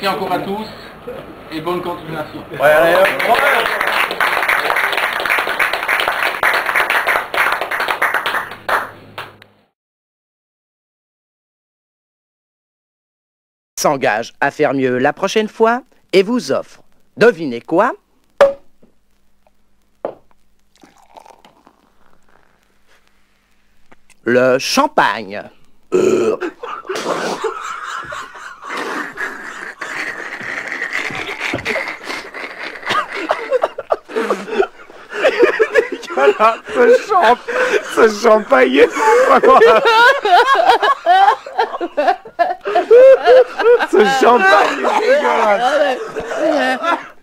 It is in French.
Merci encore à tous et bonne continuation. Ouais, allez, hop. S'engage à faire mieux la prochaine fois et vous offre, devinez quoi? Le champagne. Voilà, ce champagne est vraiment... Ce champagne est dégueulasse.